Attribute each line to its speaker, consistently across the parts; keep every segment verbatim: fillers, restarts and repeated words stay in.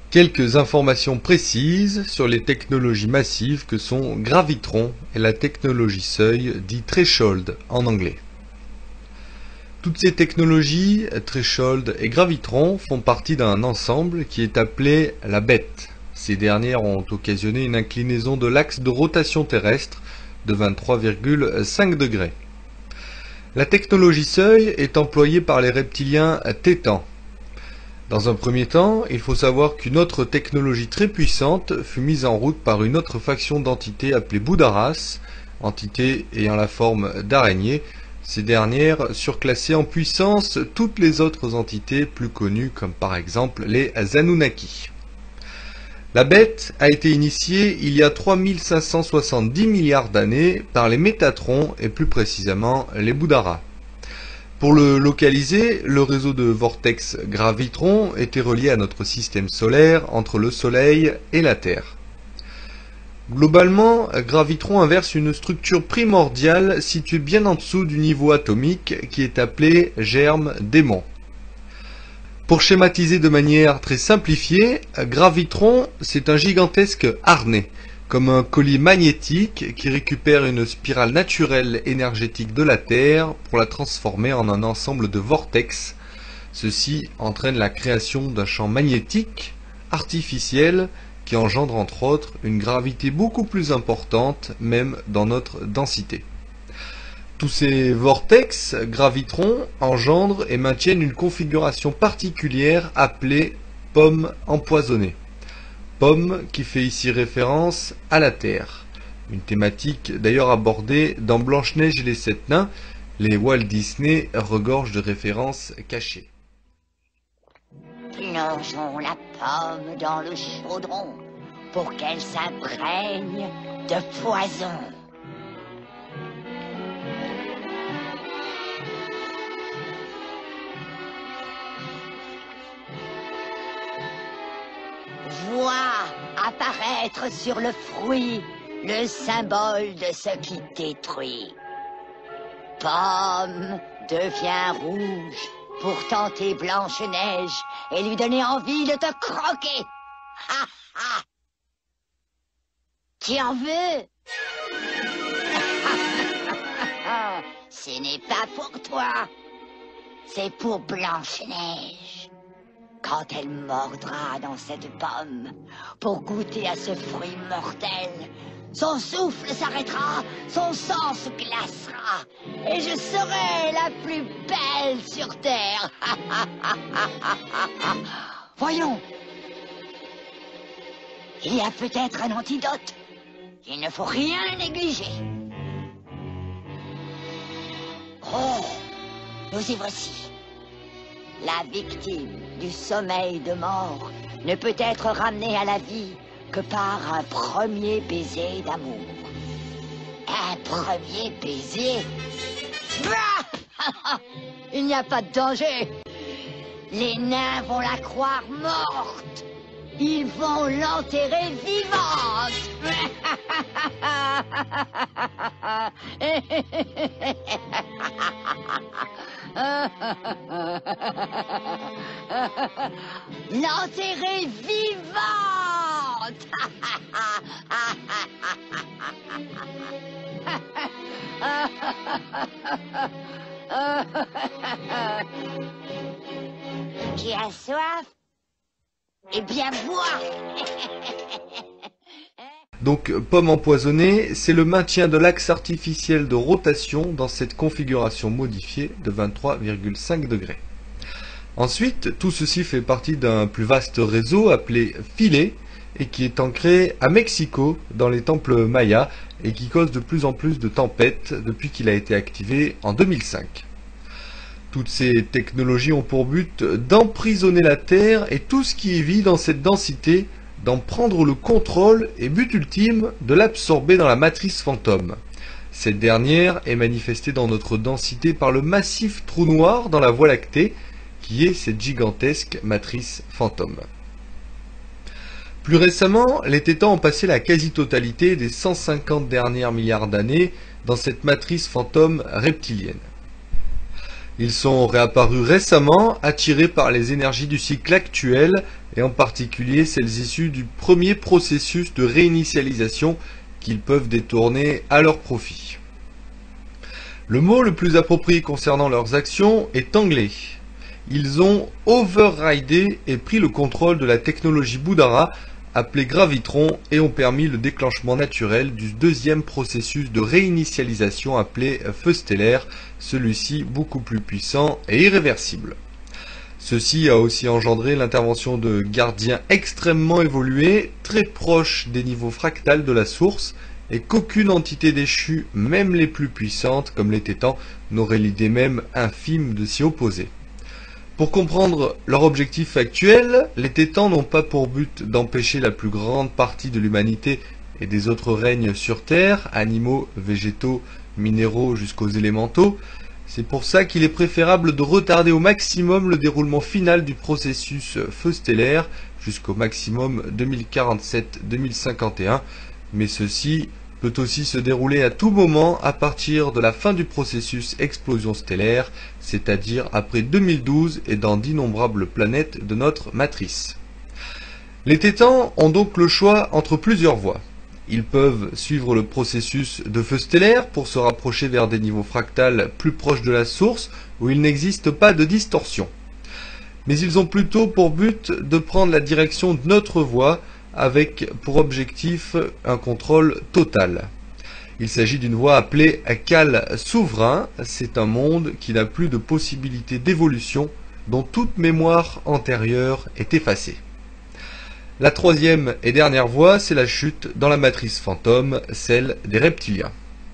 Speaker 1: Quelques informations précises sur les technologies massives que sont gravitron et la technologie seuil, dit threshold en anglais. Toutes ces technologies, threshold et gravitron, font partie d'un ensemble qui est appelé la B E T. Ces dernières ont occasionné une inclinaison de l'axe de rotation terrestre de vingt-trois virgule cinq degrés. La technologie seuil est employée par les reptiliens Tétans. Dans un premier temps, il faut savoir qu'une autre technologie très puissante fut mise en route par une autre faction d'entités appelée Boudaras, entité ayant la forme d'araignée. Ces dernières surclassaient en puissance toutes les autres entités plus connues comme par exemple les Anunnaki. La B E T a été initiée il y a trois mille cinq cent soixante-dix milliards d'années par les Métatrons et plus précisément les Boudaras. Pour le localiser, le réseau de vortex gravitron était relié à notre système solaire entre le Soleil et la Terre. Globalement, gravitron inverse une structure primordiale située bien en dessous du niveau atomique qui est appelé germe démon. Pour schématiser de manière très simplifiée, gravitron c'est un gigantesque harnais, comme un collier magnétique qui récupère une spirale naturelle énergétique de la Terre pour la transformer en un ensemble de vortex. Ceci entraîne la création d'un champ magnétique artificiel qui engendre entre autres une gravité beaucoup plus importante même dans notre densité. Tous ces vortex gravitrons engendrent et maintiennent une configuration particulière appelée pomme empoisonnée. Pomme qui fait ici référence à la Terre. Une thématique d'ailleurs abordée dans Blanche-Neige et les Sept Nains. Les Walt Disney regorgent de références cachées.
Speaker 2: Plongeons la pomme dans le chaudron pour qu'elle s'imprègne de poison. Vois apparaître sur le fruit le symbole de ce qui détruit. Pomme devient rouge pour tenter Blanche-Neige et lui donner envie de te croquer. Ha ha! Tu en veux? Ce n'est pas pour toi, c'est pour Blanche-Neige. Quand elle mordra dans cette pomme pour goûter à ce fruit mortel, son souffle s'arrêtera, son sang se glacera, et je serai la plus belle sur Terre. Voyons, il y a peut-être un antidote. Il ne faut rien négliger. Oh, nous y voici. La victime du sommeil de mort ne peut être ramenée à la vie que par un premier baiser d'amour. Un premier baiser? Bah! Il n'y a pas de danger. Les nains vont la croire morte. Ils vont l'enterrer vivante. L'enterrer vivante. Qui a soif? Eh bien, bois.
Speaker 1: Donc, pomme empoisonnée, c'est le maintien de l'axe artificiel de rotation dans cette configuration modifiée de vingt-trois virgule cinq degrés. Ensuite, tout ceci fait partie d'un plus vaste réseau appelé Philae et qui est ancré à Mexico dans les temples mayas et qui cause de plus en plus de tempêtes depuis qu'il a été activé en deux mille cinq. Toutes ces technologies ont pour but d'emprisonner la Terre et tout ce qui y vit dans cette densité, d'en prendre le contrôle et but ultime de l'absorber dans la matrice fantôme. Cette dernière est manifestée dans notre densité par le massif trou noir dans la Voie lactée, qui est cette gigantesque matrice fantôme. Plus récemment, les Tétans ont passé la quasi-totalité des cent cinquante dernières milliards d'années dans cette matrice fantôme reptilienne. Ils sont réapparus récemment, attirés par les énergies du cycle actuel, et en particulier celles issues du premier processus de réinitialisation qu'ils peuvent détourner à leur profit. Le mot le plus approprié concernant leurs actions est anglais. Ils ont overridé et pris le contrôle de la technologie Boudara, appelée Gravitron, et ont permis le déclenchement naturel du deuxième processus de réinitialisation appelé feu stellaire, celui-ci beaucoup plus puissant et irréversible. Ceci a aussi engendré l'intervention de gardiens extrêmement évolués, très proches des niveaux fractals de la source, et qu'aucune entité déchue, même les plus puissantes comme les Tétans, n'aurait l'idée même infime de s'y opposer. Pour comprendre leur objectif actuel, les Tétans n'ont pas pour but d'empêcher la plus grande partie de l'humanité et des autres règnes sur Terre, animaux, végétaux, minéraux jusqu'aux élémentaux. C'est pour ça qu'il est préférable de retarder au maximum le déroulement final du processus feu stellaire jusqu'au maximum deux mille quarante-sept deux mille cinquante et un, mais ceci peut aussi se dérouler à tout moment à partir de la fin du processus explosion stellaire, c'est-à-dire après deux mille douze et dans d'innombrables planètes de notre matrice. Les Tétans ont donc le choix entre plusieurs voies. Ils peuvent suivre le processus de feu stellaire pour se rapprocher vers des niveaux fractals plus proches de la source où il n'existe pas de distorsion. Mais ils ont plutôt pour but de prendre la direction de notre voie avec pour objectif un contrôle total. Il s'agit d'une voie appelée Kal souverain, c'est un monde qui n'a plus de possibilité d'évolution, dont toute mémoire antérieure est effacée. La troisième et dernière voie, c'est la chute dans la matrice fantôme, celle des reptiliens.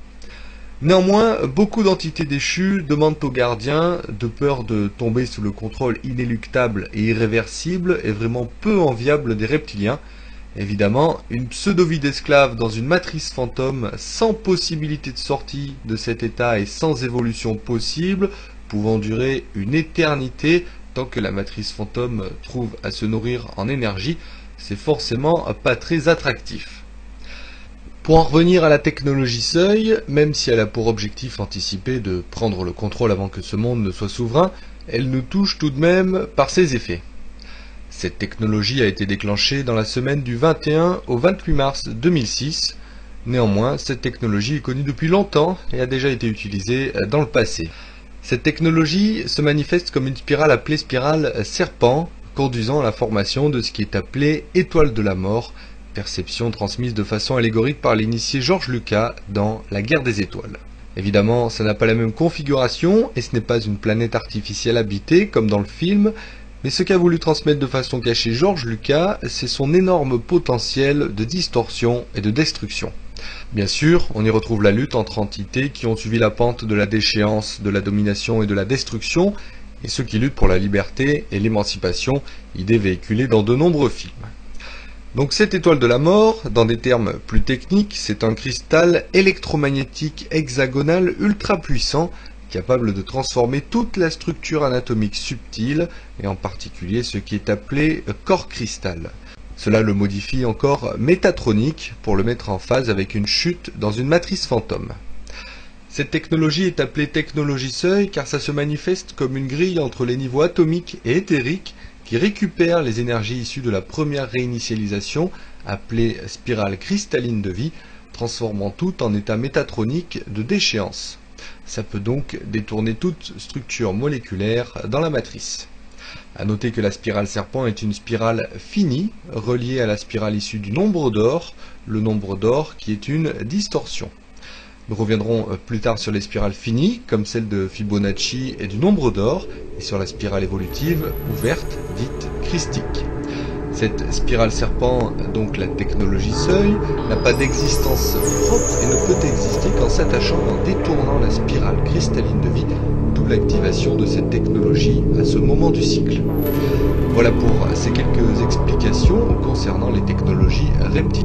Speaker 1: Néanmoins, beaucoup d'entités déchues demandent aux gardiens, de peur de tomber sous le contrôle inéluctable et irréversible et vraiment peu enviable des reptiliens. Évidemment, une pseudo-vie d'esclave dans une matrice fantôme sans possibilité de sortie de cet état et sans évolution possible, pouvant durer une éternité tant que la matrice fantôme trouve à se nourrir en énergie, c'est forcément pas très attractif. Pour en revenir à la technologie Seuil, même si elle a pour objectif anticipé de prendre le contrôle avant que ce monde ne soit souverain, elle nous touche tout de même par ses effets. Cette technologie a été déclenchée dans la semaine du vingt et un au vingt-huit mars deux mille six. Néanmoins, cette technologie est connue depuis longtemps et a déjà été utilisée dans le passé. Cette technologie se manifeste comme une spirale appelée spirale serpent, conduisant à la formation de ce qui est appelé étoile de la mort, perception transmise de façon allégorique par l'initié George Lucas dans La Guerre des Étoiles. Évidemment, ça n'a pas la même configuration et ce n'est pas une planète artificielle habitée comme dans le film, mais ce qu'a voulu transmettre de façon cachée George Lucas, c'est son énorme potentiel de distorsion et de destruction. Bien sûr, on y retrouve la lutte entre entités qui ont suivi la pente de la déchéance, de la domination et de la destruction, et ceux qui luttent pour la liberté et l'émancipation, idée véhiculée dans de nombreux films. Donc cette étoile de la mort, dans des termes plus techniques, c'est un cristal électromagnétique hexagonal ultra puissant, capable de transformer toute la structure anatomique subtile, et en particulier ce qui est appelé corps cristal. Cela le modifie encore métatronique pour le mettre en phase avec une chute dans une matrice fantôme. Cette technologie est appelée technologie Seuil car ça se manifeste comme une grille entre les niveaux atomiques et éthériques qui récupère les énergies issues de la première réinitialisation, appelée spirale cristalline de vie, transformant tout en état métatronique de déchéance. Ça peut donc détourner toute structure moléculaire dans la matrice. A noter que la spirale serpent est une spirale finie, reliée à la spirale issue du nombre d'or, le nombre d'or qui est une distorsion. Nous reviendrons plus tard sur les spirales finies, comme celle de Fibonacci et du nombre d'or, et sur la spirale évolutive ouverte, dite christique. Cette spirale serpent, donc la technologie Seuil, n'a pas d'existence propre et ne peut exister qu'en s'attachant et en détournant la spirale cristalline de vie, d'où l'activation de cette technologie à ce moment du cycle. Voilà pour ces quelques explications concernant les technologies reptiliennes.